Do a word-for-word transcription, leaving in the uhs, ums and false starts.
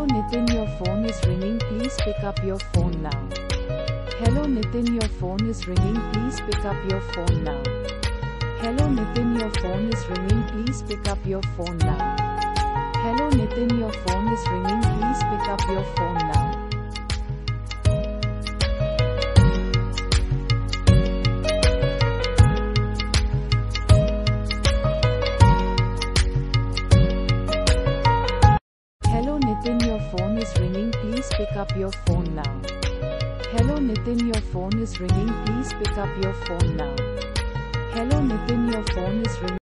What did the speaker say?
Nitin, your phone is ringing. Please pick up your phone now. Hello Nitin, your phone is ringing. Please pick up your phone now. Hello Nitin, your phone is ringing. Please pick up your phone now. Hello Nitin, your phone is ringing. Please pick up your phone now. Hello Nitin, your phone is ringing. Please pick up your phone now. Hello Nitin, your phone is ringing. Please pick up your phone now. Hello Nitin, your phone is ringing.